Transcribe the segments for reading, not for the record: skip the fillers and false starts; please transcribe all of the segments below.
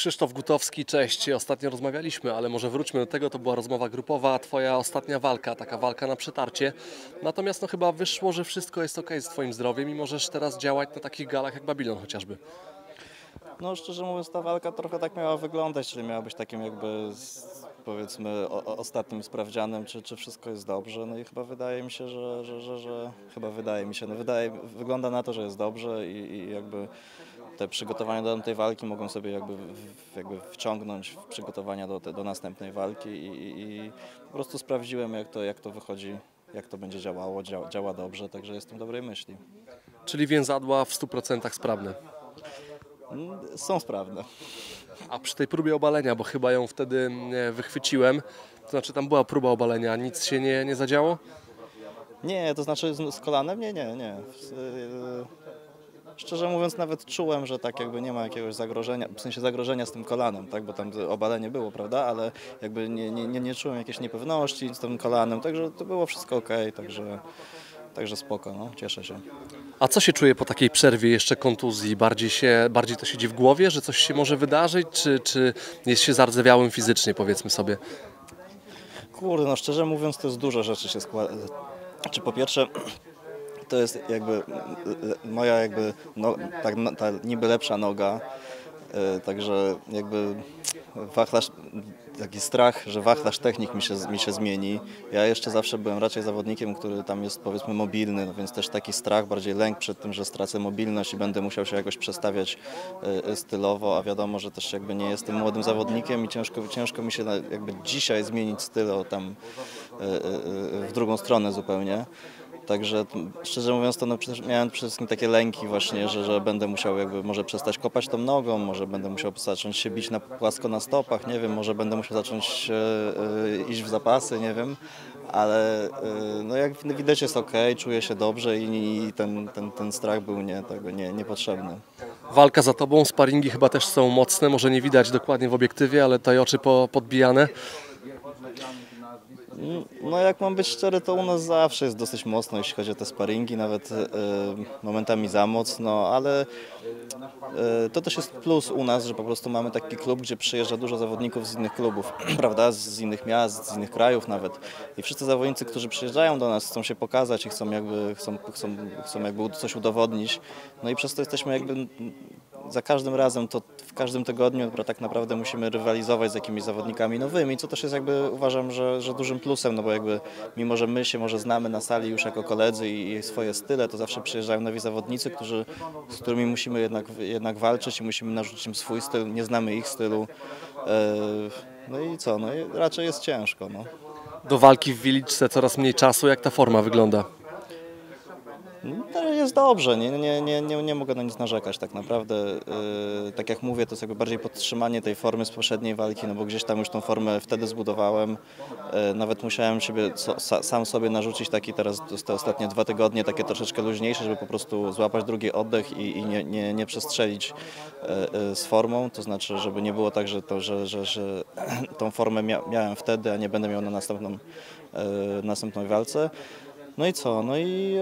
Krzysztof Gutowski, cześć. Ostatnio rozmawialiśmy, ale może wróćmy do tego. To była rozmowa grupowa, twoja ostatnia walka, taka walka na przetarcie. Natomiast no, chyba wyszło, że wszystko jest ok z twoim zdrowiem i możesz teraz działać na takich galach jak Babylon chociażby. No szczerze mówiąc, ta walka trochę tak miała wyglądać, czyli miała być takim jakby powiedzmy ostatnim sprawdzianem, czy wszystko jest dobrze. No i chyba wydaje mi się, wygląda na to, że jest dobrze i jakby te przygotowania do tej walki mogą sobie jakby wciągnąć w przygotowania do następnej walki i po prostu sprawdziłem jak to wychodzi, jak to będzie działało, działa dobrze, także jestem dobrej myśli. Czyli więzadła w 100% sprawne. Są sprawne. A przy tej próbie obalenia, bo chyba ją wtedy wychwyciłem, to znaczy tam była próba obalenia, nic się nie zadziało? Nie, to znaczy z kolanem? Nie. Szczerze mówiąc nawet czułem, że tak jakby nie ma jakiegoś zagrożenia, w sensie zagrożenia z tym kolanem, tak, bo tam obalenie było, prawda, ale jakby nie czułem jakiejś niepewności z tym kolanem, także to było wszystko okej, także spoko, no, cieszę się. A co się czuje po takiej przerwie jeszcze kontuzji? Bardziej to siedzi w głowie, że coś się może wydarzyć, czy jest się zardzewiałym fizycznie, powiedzmy sobie? Kurde, no szczerze mówiąc to jest dużo rzeczy się składa. Czy po pierwsze to jest jakby moja ta niby lepsza noga, także jakby wachlarz, taki strach, że wachlarz technik mi się zmieni. Ja jeszcze zawsze byłem raczej zawodnikiem, który tam jest powiedzmy mobilny, no więc też taki strach, bardziej lęk przed tym, że stracę mobilność i będę musiał się jakoś przestawiać stylowo, a wiadomo, że też jakby nie jestem młodym zawodnikiem i ciężko mi się jakby dzisiaj zmienić styl tam w drugą stronę zupełnie. Także szczerze mówiąc to miałem przede wszystkim takie lęki właśnie, że będę musiał jakby może przestać kopać tą nogą, może będę musiał zacząć się bić płasko na stopach, nie wiem, może będę musiał zacząć iść w zapasy, nie wiem, ale no jak widać jest ok, czuję się dobrze i ten strach był niepotrzebny. Walka za tobą, sparingi chyba też są mocne, może nie widać dokładnie w obiektywie, ale tutaj oczy podbijane. No jak mam być szczery, to u nas zawsze jest dosyć mocno, jeśli chodzi o te sparingi, nawet momentami za mocno, ale to też jest plus u nas, że po prostu mamy taki klub, gdzie przyjeżdża dużo zawodników z innych klubów, prawda, z innych miast, z innych krajów nawet. I wszyscy zawodnicy, którzy przyjeżdżają do nas, chcą się pokazać i chcą jakby coś udowodnić. No i przez to jesteśmy jakby za każdym razem, to w każdym tygodniu tak naprawdę musimy rywalizować z jakimiś zawodnikami nowymi, co też jest jakby uważam, że dużym plusem, no bo jakby mimo, że my się może znamy na sali już jako koledzy i swoje style, to zawsze przyjeżdżają nowi zawodnicy, z którymi musimy jednak walczyć i musimy narzucić im swój styl, nie znamy ich stylu. No i co, no i raczej jest ciężko. No. Do walki w Wieliczce coraz mniej czasu, jak ta forma wygląda? Jest dobrze, nie mogę na nic narzekać tak naprawdę. Tak jak mówię, to jest jakby bardziej podtrzymanie tej formy z poprzedniej walki, no bo gdzieś tam już tą formę wtedy zbudowałem. Nawet musiałem sam sobie narzucić teraz te ostatnie 2 tygodnie takie troszeczkę luźniejsze, żeby po prostu złapać drugi oddech i nie przestrzelić z formą. To znaczy, żeby nie było tak, że tą formę miałem wtedy, a nie będę miał na następnej walce. No i co? No i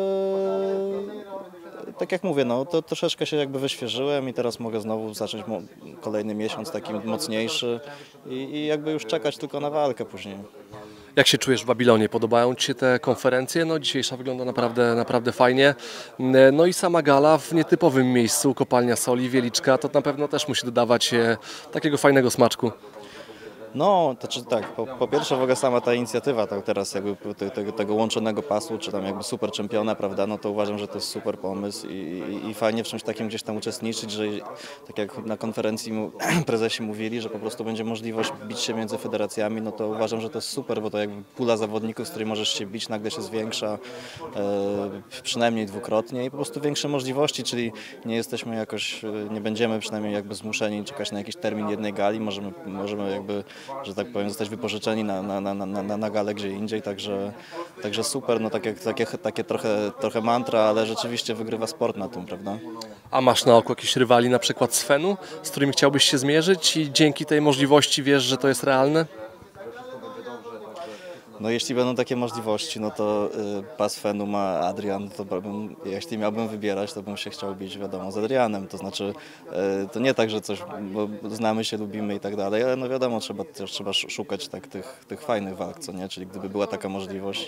tak jak mówię, no to troszeczkę się jakby wyświeżyłem i teraz mogę znowu zacząć kolejny miesiąc taki mocniejszy i jakby już czekać tylko na walkę później. Jak się czujesz w Babilonie? Podobają ci się te konferencje? No dzisiejsza wygląda naprawdę fajnie. No i sama gala w nietypowym miejscu, Kopalnia Soli, Wieliczka, to na pewno też musi dodawać takiego fajnego smaczku. No, to czy tak, po pierwsze w ogóle sama ta inicjatywa teraz jakby tego łączonego pasu, czy tam jakby super czempiona, prawda, no to uważam, że to jest super pomysł i fajnie w czymś takim gdzieś tam uczestniczyć, że tak jak na konferencji prezesi mówili, że po prostu będzie możliwość bić się między federacjami, no to uważam, że to jest super, bo to jakby pula zawodników, z której możesz się bić, nagle się zwiększa przynajmniej dwukrotnie i po prostu większe możliwości, czyli nie będziemy przynajmniej jakby zmuszeni czekać na jakiś termin jednej gali, możemy jakby, że tak powiem, zostać wypożyczeni na galę gdzie indziej, także super, no takie trochę mantra, ale rzeczywiście wygrywa sport na tym, prawda? A masz na oku jakichś rywali, na przykład Svenu, z którymi chciałbyś się zmierzyć i dzięki tej możliwości wiesz, że to jest realne? No jeśli będą takie możliwości, no to pas Fenu ma Adrian, to jeśli miałbym wybierać, to bym się chciał bić, wiadomo, z Adrianem. To znaczy, to nie tak, że coś, bo znamy się, lubimy i tak dalej, ale no wiadomo, trzeba szukać tak tych fajnych walk, co nie? Czyli gdyby była taka możliwość,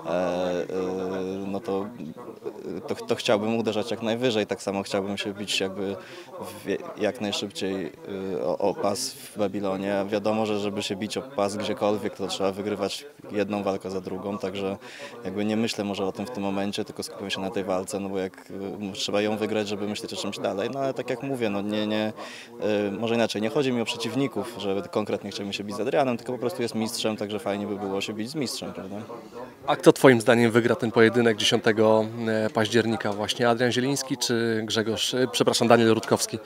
no to chciałbym uderzać jak najwyżej. Tak samo chciałbym się bić jakby jak najszybciej o pas w Babilonie. Wiadomo, że żeby się bić o pas gdziekolwiek, to trzeba wygrywać jedną walkę za drugą, także jakby nie myślę może o tym w tym momencie, tylko skupiam się na tej walce, no bo jak trzeba ją wygrać, żeby myśleć o czymś dalej, no ale tak jak mówię, no może inaczej, nie chodzi mi o przeciwników, że konkretnie chciałbym się bić z Adrianem, tylko po prostu jest mistrzem, także fajnie by było się bić z mistrzem, prawda? A kto twoim zdaniem wygra ten pojedynek 10 października? Właśnie Adrian Zieliński czy Daniel Rutkowski?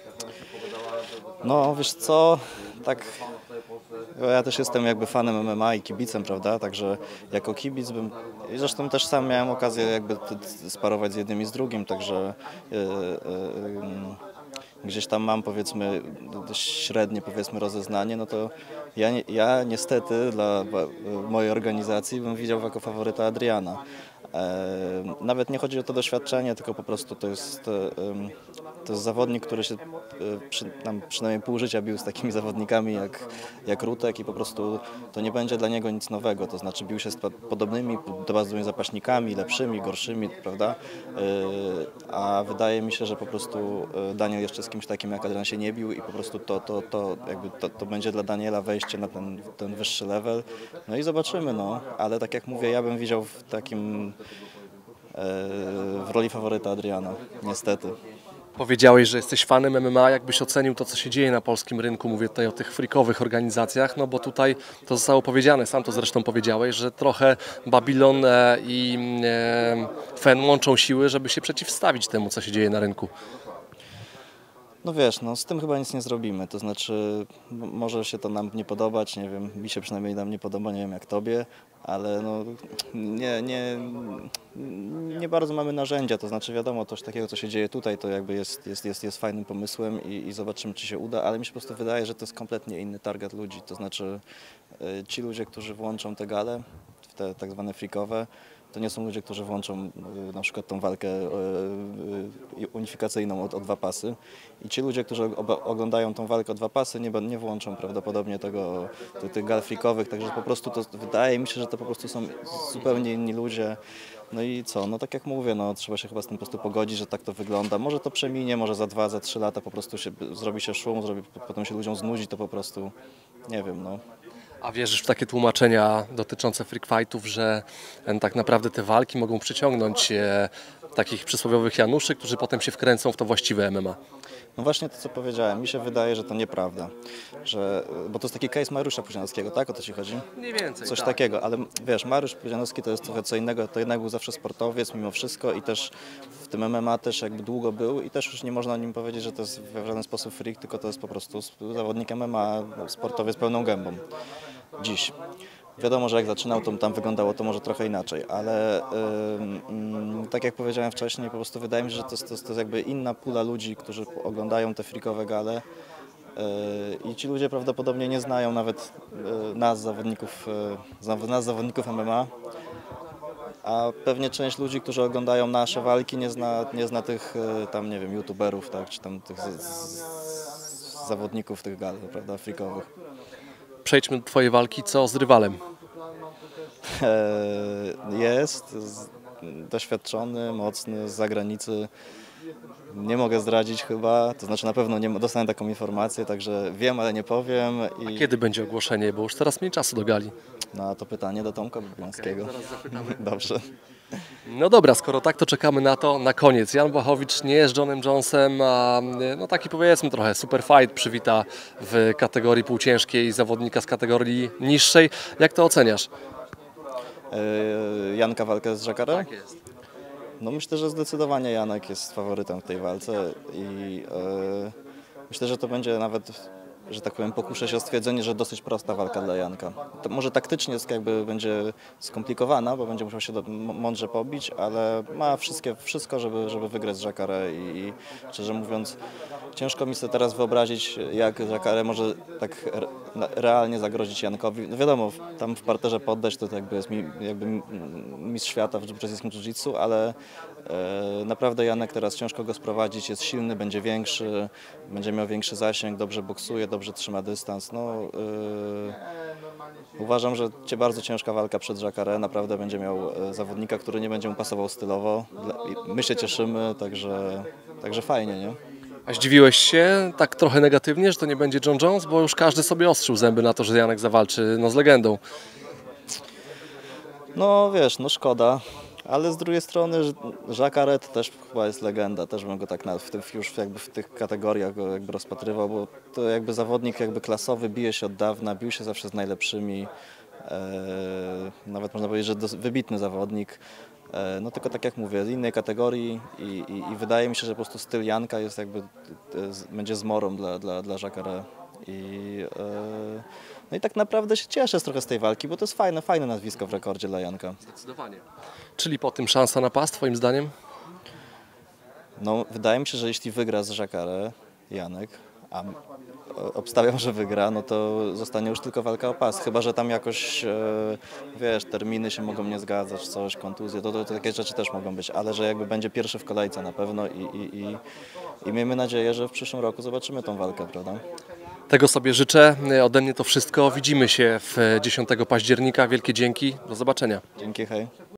No wiesz co, tak, ja też jestem jakby fanem MMA i kibicem, prawda, także jako kibic i zresztą też sam miałem okazję jakby sparować z jednym i z drugim, także gdzieś tam mam powiedzmy średnie powiedzmy rozeznanie, no to ja niestety dla mojej organizacji bym widział jako faworyta Adriana. Nawet nie chodzi o to doświadczenie, tylko po prostu to jest zawodnik, który się przynajmniej pół życia bił z takimi zawodnikami jak Rutek i po prostu to nie będzie dla niego nic nowego, to znaczy bił się z podobnymi bardzo zapaśnikami, lepszymi, gorszymi, prawda? A wydaje mi się, że po prostu Daniel jeszcze z kimś takim jak Adrian się nie bił i po prostu to będzie dla Daniela wejście na ten wyższy level. No i zobaczymy, no, ale tak jak mówię, ja bym widział w roli faworyta Adriana, niestety. Powiedziałeś, że jesteś fanem MMA. Jakbyś ocenił to, co się dzieje na polskim rynku? Mówię tutaj o tych freakowych organizacjach, no bo tutaj to zostało powiedziane, sam to zresztą powiedziałeś, że trochę Babylon i FEN łączą siły, żeby się przeciwstawić temu, co się dzieje na rynku. No wiesz, no z tym chyba nic nie zrobimy, to znaczy może się to nam nie podobać, nie wiem, mi się przynajmniej nam nie podoba, nie wiem jak tobie, ale no nie bardzo mamy narzędzia, to znaczy wiadomo, coś takiego co się dzieje tutaj to jakby jest fajnym pomysłem i zobaczymy czy się uda, ale mi się po prostu wydaje, że to jest kompletnie inny target ludzi, to znaczy ci ludzie, którzy włączą te gale, te tak zwane freakowe, to nie są ludzie, którzy włączą na przykład tą walkę unifikacyjną o dwa pasy i ci ludzie, którzy oglądają tą walkę o dwa pasy nie włączą prawdopodobnie tych gal freakowych, także po prostu to wydaje mi się, że to po prostu są zupełnie inni ludzie. No i co, no tak jak mówię, no trzeba się chyba z tym po prostu pogodzić, że tak to wygląda. Może to przeminie, może za 2, za 3 lata po prostu zrobi się szum, potem się ludziom znudzi, to po prostu nie wiem, no. A wierzysz w takie tłumaczenia dotyczące freak fightów, że tak naprawdę te walki mogą przyciągnąć takich przysłowiowych Januszy, którzy potem się wkręcą w to właściwe MMA? No właśnie to, co powiedziałem. Mi się wydaje, że to nieprawda. Bo to jest taki case Mariusza Pudzianowskiego, tak? O to ci chodzi? Mniej więcej, Coś tak. takiego, ale wiesz, Mariusz Pudzianowski to jest trochę co innego. To jednak był zawsze sportowiec mimo wszystko i też w tym MMA też jakby długo był i też już nie można o nim powiedzieć, że to jest w żaden sposób freak, tylko to jest po prostu zawodnik MMA, sportowiec pełną gębą. Dziś. Wiadomo, że jak zaczynał, to tam wyglądało to może trochę inaczej, ale tak jak powiedziałem wcześniej, po prostu wydaje mi się, że to jest jakby inna pula ludzi, którzy oglądają te freakowe gale i ci ludzie prawdopodobnie nie znają nawet nas, zawodników MMA, a pewnie część ludzi, którzy oglądają nasze walki, nie zna tych tam, nie wiem, youtuberów, tak, czy tam tych zawodników tych gal, prawda, freakowych. Przejdźmy do twojej walki, co z rywalem? Jest doświadczony, mocny, z zagranicy. Nie mogę zdradzić chyba, to znaczy na pewno nie dostałem taką informację, także wiem, ale nie powiem. A kiedy będzie ogłoszenie? Bo już teraz mniej czasu do gali. No to pytanie do Tomka Babilońskiego. Zaraz zapytamy. Dobrze. No dobra, skoro tak, to czekamy na to. Na koniec, Jan Błachowicz nie jest Johnem Jonesem, a no taki powiedzmy trochę super fight przywita w kategorii półciężkiej zawodnika z kategorii niższej. Jak to oceniasz? Janka walkę z Jacare? Tak jest. No myślę, że zdecydowanie Janek jest faworytem w tej walce i myślę, że to będzie nawet, że tak powiem, pokuszę się o stwierdzenie, że dosyć prosta walka dla Janka. To może taktycznie jakby będzie skomplikowana, bo będzie musiał się mądrze pobić, ale ma wszystko, żeby wygrać z Jacare i szczerze mówiąc ciężko mi sobie teraz wyobrazić, jak Jacare może tak realnie zagrozić Jankowi. No wiadomo, tam w parterze poddać to jakby jest mistrz świata w brazylijskim jiu-jitsu, ale naprawdę Janek teraz ciężko go sprowadzić, jest silny, będzie większy, będzie miał większy zasięg, dobrze boksuje, dobrze trzyma dystans. No, uważam, że bardzo ciężka walka przed Jacare. Naprawdę będzie miał zawodnika, który nie będzie mu pasował stylowo. My się cieszymy, także fajnie, nie? A zdziwiłeś się tak trochę negatywnie, że to nie będzie John Jones, bo już każdy sobie ostrzył zęby na to, że Janek zawalczy z legendą. No wiesz, no szkoda, ale z drugiej strony Jacare to też chyba jest legenda, też bym go tak już jakby w tych kategoriach go jakby rozpatrywał, bo to jakby zawodnik jakby klasowy, bije się od dawna, bił się zawsze z najlepszymi, nawet można powiedzieć, że wybitny zawodnik. No tylko tak jak mówię, z innej kategorii i wydaje mi się, że po prostu styl Janka jest jakby, będzie zmorą dla Jacare. No i tak naprawdę się cieszę trochę z tej walki, bo to jest fajne nazwisko w rekordzie dla Janka. Zdecydowanie. Czyli po tym szansa na pas, twoim zdaniem? No, wydaje mi się, że jeśli wygra z Jacare Janek, a obstawiam, że wygra, no to zostanie już tylko walka o pas. Chyba że tam jakoś, wiesz, terminy się mogą nie zgadzać, coś, kontuzje, to takie rzeczy też mogą być, ale że jakby będzie pierwszy w kolejce na pewno i miejmy nadzieję, że w przyszłym roku zobaczymy tą walkę, prawda? Tego sobie życzę. Ode mnie to wszystko. Widzimy się 10 października. Wielkie dzięki. Do zobaczenia. Dzięki, hej.